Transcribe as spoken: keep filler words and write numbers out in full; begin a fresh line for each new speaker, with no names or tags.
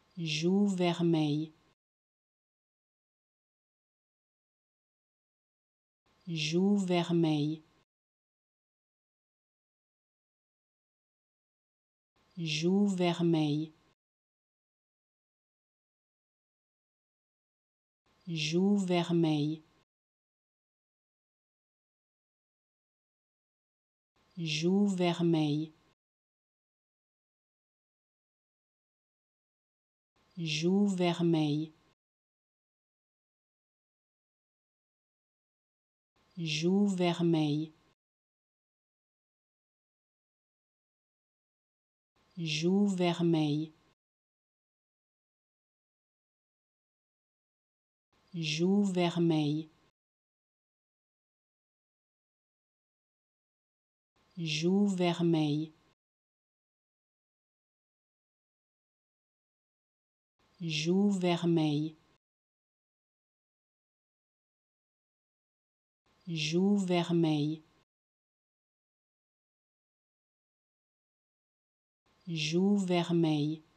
joue vermeille, joue vermeille, joue vermeille, joue vermeille, joue vermeille, joue vermeille, joue vermeille, joue vermeille, joue vermeille, joue vermeille, joue vermeille, joue vermeille, joue vermeille,